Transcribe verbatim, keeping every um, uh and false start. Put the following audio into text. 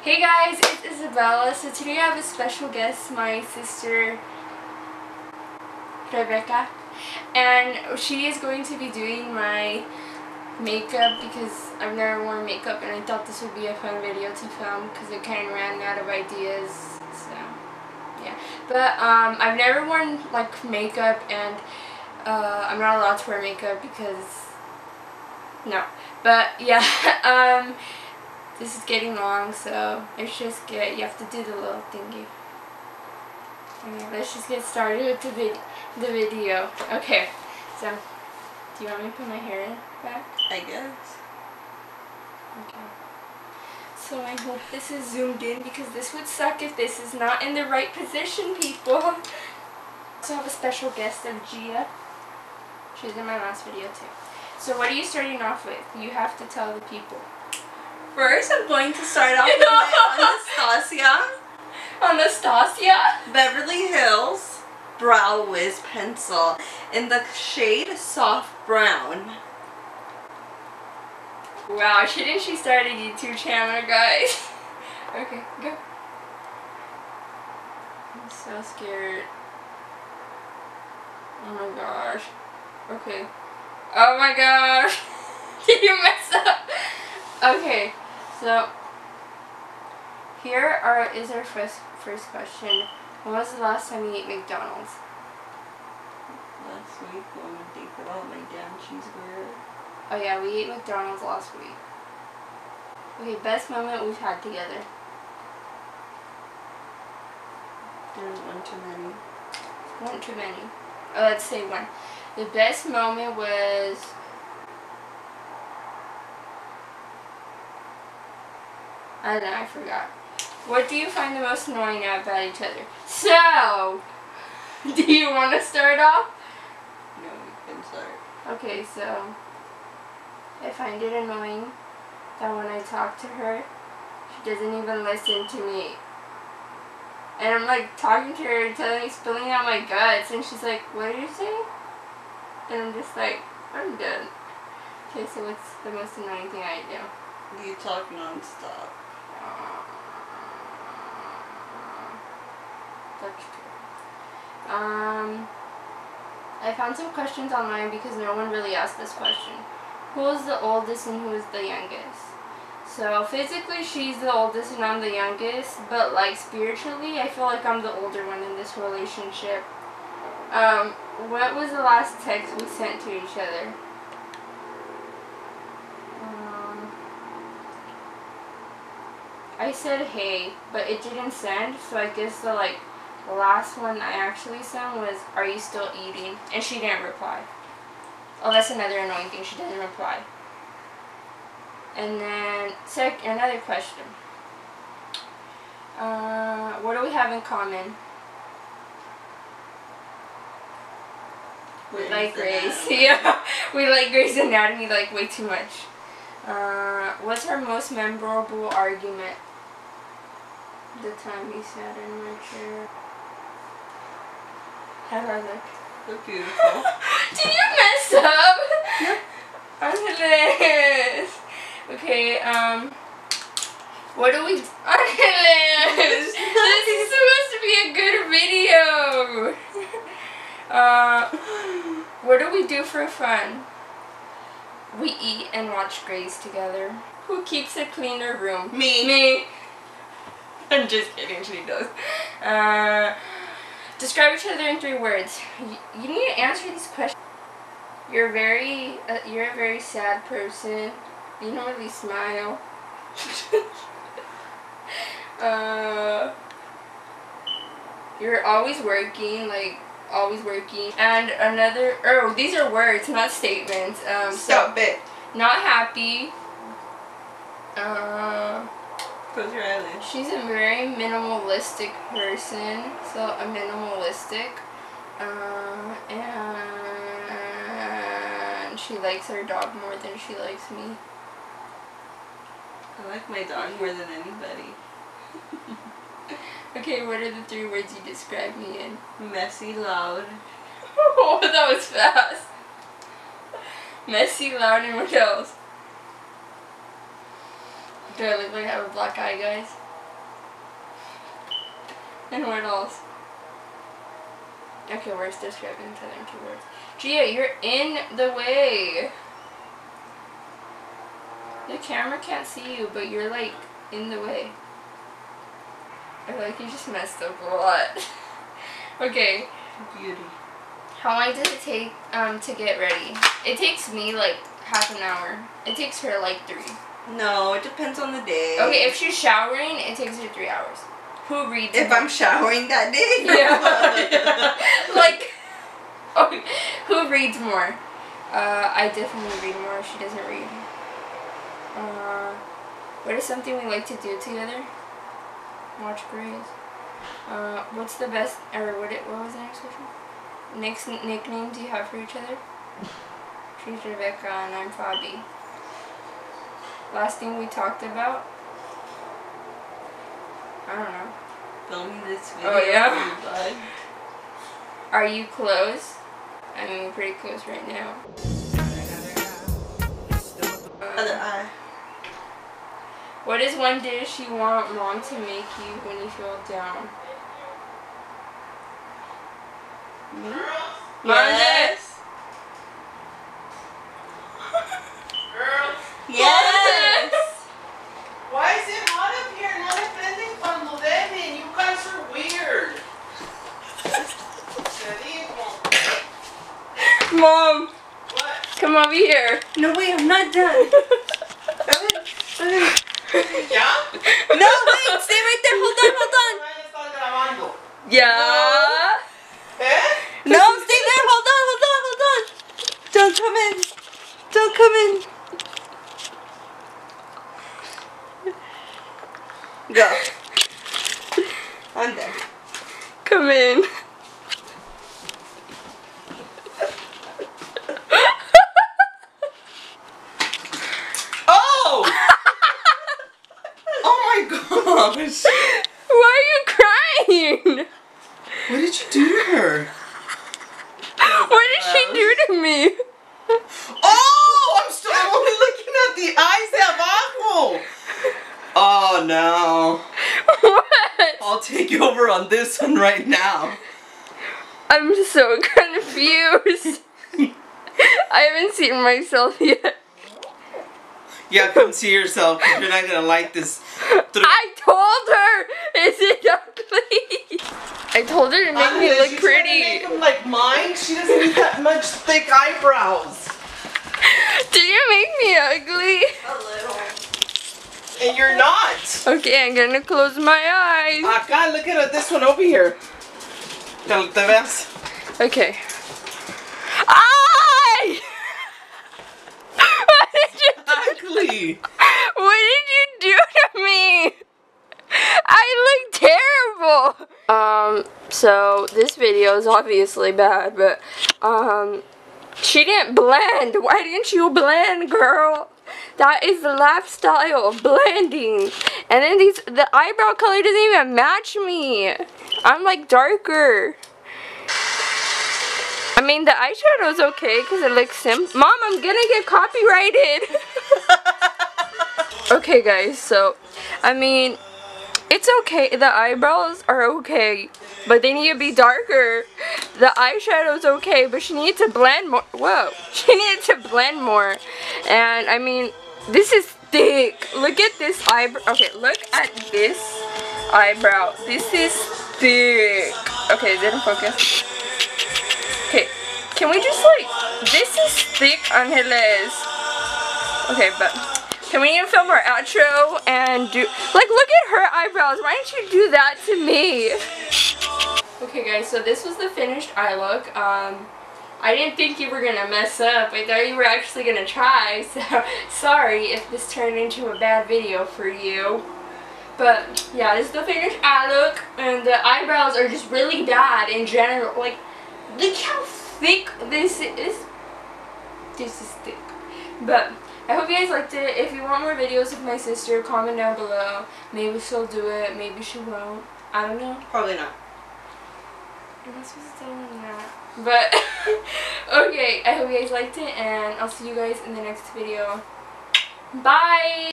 Hey guys, it's Isabella. So today I have a special guest, my sister Rebecca, and she is going to be doing my makeup because I've never worn makeup and I thought this would be a fun video to film because I kind of ran out of ideas. So yeah, but um, I've never worn like makeup, and uh, I'm not allowed to wear makeup because no. But yeah, um. This is getting long, so let's just get, you have to do the little thingy. Okay, let's just get started with the, vid the video. Okay, so, do you want me to put my hair in back? I guess. Okay. So I hope this is zoomed in because this would suck if this is not in the right position, people. I also have a special guest of Gia. She was in my last video too. So what are you starting off with? You have to tell the people. First, I'm going to start off with my Anastasia. Anastasia? Beverly Hills Brow Wiz Pencil in the shade Soft Brown. Wow, shouldn't she start a YouTube channel, guys? Okay, go. I'm so scared. Oh my gosh. Okay. Oh my gosh. Did you mess up? Okay. So, here are, is our first, first question. When was the last time you ate McDonald's? Last week when we think about my damn cheeseburger. Oh yeah, we ate McDonald's last week. Okay, best moment we've had together. There's one too many. One too many. Oh, let's say one. The best moment was... I don't know, I forgot. What do you find the most annoying about each other? So, do you want to start off? No, we can start. Okay, so, I find it annoying that when I talk to her, she doesn't even listen to me. And I'm like talking to her, telling me, spilling out my guts, and she's like, what did you say? And I'm just like, I'm done. Okay, so what's the most annoying thing I do? You talk non-stop. That's true. Um, I found some questions online because no one really asked this question. Who is the oldest and who is the youngest? So physically she's the oldest and I'm the youngest, but like spiritually I feel like I'm the older one in this relationship. Um, what was the last text we sent to each other? I said hey, but it didn't send, so I guess the like the last one I actually sent was, are you still eating? And she didn't reply. Oh, that's another annoying thing, she didn't reply. And then sec another question. Uh, what do we have in common? We like Grey's. Yeah, we like Grey's Anatomy like way too much. Uh, what's our most memorable argument? The time we sat in my chair. How do I look? Look beautiful. Did you mess up? Yep. I'm hilarious. Okay, um, what do we, I'm hilarious. This is supposed to be a good video. Uh, what do we do for fun? We eat and watch Grey's together. Who keeps a cleaner room? Me. Me. I'm just kidding, she does. Uh, describe each other in three words. You, you need to answer these questions. You're very, uh, you're a very sad person. You don't really smile. uh, you're always working, like, always working. And another, oh, these are words, not statements. Um, Stop so, it. Not happy. Uh, Close your eyelids. she's a very minimalistic person. So a minimalistic. Uh, and she likes her dog more than she likes me. I like my dog more than anybody. Okay, what are the three words you describe me in? Messy, loud. Oh, that was fast. Messy, loud, and what else? Do I look like I have a black eye, guys? And what else? Okay, we're describing to them keywords. Gia, you're in the way. The camera can't see you, but you're like in the way. I feel like you just messed up a lot. Okay. Beauty. How long does it take um to get ready? It takes me like half an hour. It takes her like three. No, it depends on the day. Okay, if she's showering, it takes her three hours. Who reads? If more? I'm showering that day? Yeah. Like, okay. Who reads more? Uh, I definitely read more. She doesn't read. Uh, what is something we like to do together? Watch Grays. Uh, what's the best, or what, it, what was the next question? Next nickname do you have for each other? She's Rebecca and I'm Fabi. Last thing we talked about? I don't know. Filming this video. Oh yeah? Are you close? I mean, we're pretty close right now. Other eye. What is one dish you want mom to make you when you feel down? Me? Yes. Girls. Yes. Why is it hot up here? No me prenden cuando deben. You guys are weird. Te digo. Mom! What? Come over here. No, wait, I'm not done. ¿Ya? No, wait, stay right there. Hold on, hold on. Van a estar grabando. Yeah. ¿Eh? No, stay there. Hold on, hold on, hold on. Don't come in. Don't come in. Go. I'm there. Come in. Oh! Oh my gosh! Why are you crying? What did you do to her? What did she do to me? Oh! I'm still I'm only looking at the eyes de abajo! Oh no. What? I'll take you over on this one right now. I'm so confused. I haven't seen myself yet. Yeah, come see yourself because you're not gonna like this. I told her, is it ugly? I told her to make Ángeles, me look she's pretty. trying to make them like mine. She doesn't need that much thick eyebrows. Did you make me ugly? A little. And you're not. Okay, I'm gonna close my eyes. Acá, look at this one over here. Te, te ves? Okay. Ay! What did you Ugly. What did you do to me? I look terrible. Um, so this video is obviously bad, but um, she didn't blend. Why didn't you blend, girl? That is the lifestyle of blending. And then these, the eyebrow color doesn't even match me. I'm like darker. I mean, the eyeshadow's okay because it looks simple. Mom, I'm gonna get copyrighted. Okay, guys, so, I mean, it's okay. The eyebrows are okay, but they need to be darker. The eyeshadow's okay, but she needs to blend more. Whoa. She needed to blend more. And, I mean, this is thick. Look at this eyebrow. Okay, look at this eyebrow. This is thick. Okay, it didn't focus. Okay, can we just, like, this is thick, Angeles. Okay, but can we even film our outro and do, like, look at her eyebrows. Why didn't you do that to me? Okay, guys, so this was the finished eye look. Um, I didn't think you were gonna mess up. I thought you were actually gonna try, so sorry if this turned into a bad video for you. But, yeah, this is the finished eye look, and the eyebrows are just really bad in general. Like, look how thick this is. This is thick. But I hope you guys liked it. If you want more videos of my sister, comment down below. Maybe she'll do it. Maybe she won't. I don't know. Probably not. I'm not supposed to tell them that. But, okay. I hope you guys liked it. And I'll see you guys in the next video. Bye!